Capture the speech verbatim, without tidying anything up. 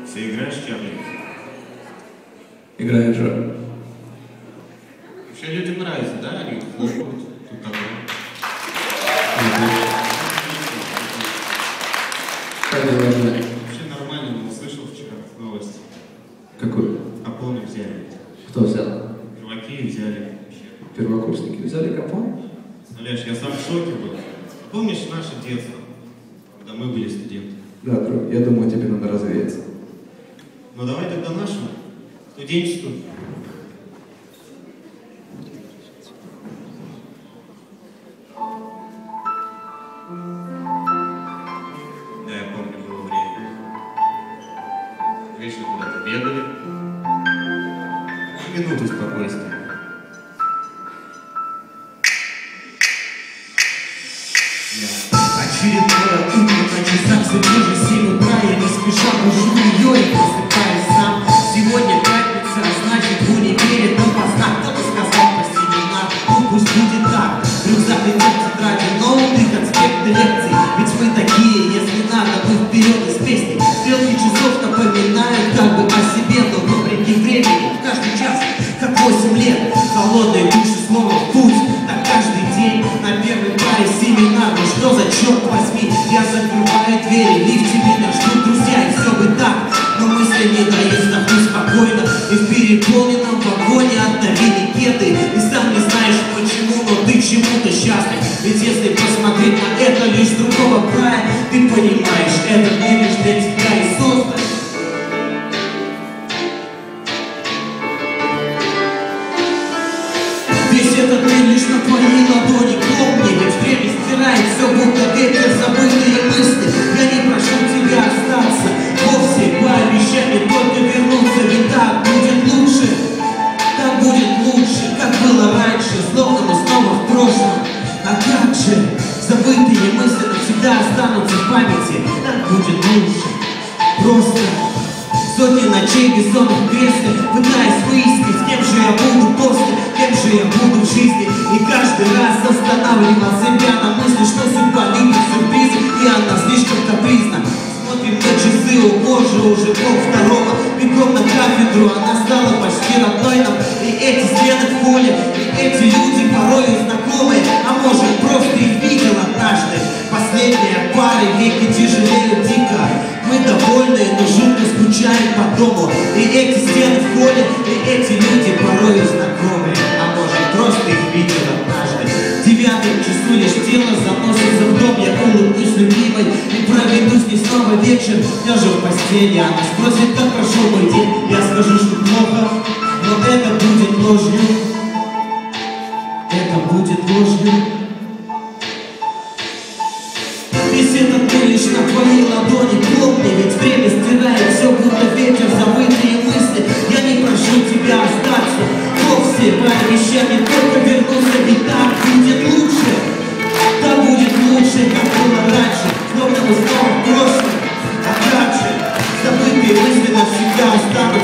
Ты играешь, Чарли? Играет же. Вообще людям нравится, да? Они хлопают, тут такое. Как дела? Вообще нормально, но слышал вчера новость. Какую? Апоны взяли. Кто взял? Чуваки взяли. Первокурсники взяли Капон? Знаешь, я сам в шоке был. Помнишь наше детство, когда мы были студенты? Да, друг, я думаю, тебе надо развеяться. Ну давай тогда нашему, студенческую. Да, я помню, было время. Вечно куда-то бегали. Минуту спокойствия. Очередное утро на часах, все те же семь утра. Я не спеша бужу ее и просыпаюсь сам. Сегодня пятница, значит в универе допоздна. Кто-то сказал по семинар, ну пусть будет так. Рюкзак идет тетради, ноутбук, конспекты лекций. Ведь мы такие, если надо, мы вперед из песни. Стрелки часов напоминают как бы о себе, но вопреки времени в каждый час, как восемь лет. Холодные души снова в путь, так каждый день на первой паре семинар. Ну что за черт возьми, я закрываю двери, в лифте меня ждут друзья, и все бы так. Но мысли не дают вздохнуть спокойно, и в переполненном вагоне отдавили кеды. И сам не знаешь почему, но ты чему-то счастлив. Ведь если посмотреть на это лишь с другого края, ты понимаешь, этот мир лишь для тебя и создан. Весь этот мир лишь на твоей ладони. Помни, ведь время стирает все, будто ветер, забытые мысли. Я не прошу тебя остаться вовсе, пообещай мне только вернуться. Ведь так будет лучше, так будет лучше, как было раньше. Словно мы снова в прошлом. А как же забытые мысли навсегда останутся в памяти. Так будет лучше, просто. Сотни ночей бессонных в кресле, пытаясь выяснить, кем же я буду после, кем же я буду в жизни. И каждый раз останавливал себя на мысли, что судьба любит сюрпризы, и она слишком капризна. Смотрим на часы, о боже, уже пол второго. Бегом на кафедру, она стала почти родной нам. И эти стены в холле, и эти люди порою знакомые. А может, просто их видел однажды. Последняя пара, веки тяжелеют дико. Мы довольны, но жутко скучаем по дому. И эти стены в холле, и эти люди порою знакомые. А может, просто их видел однажды. В девятом часу лишь тело заносится в дом. Я улыбнусь любимой и проведу с ней снова вечер. Лежа в постели, она спросит, как прошел мой день. Я скажу, что плохо, но это будет ложью. Это будет ложью. Весь этот мир лишь на твоей ладони. Помни, ведь время стирает все, будто ветер, забытые мысли. Я не прошу тебя остаться вовсе, пообещай мне только вернуться. Ведь так будет лучше, так будет лучше, как было раньше. Словно мы снова в прошлом. А как же забытые мысли навсегда останутся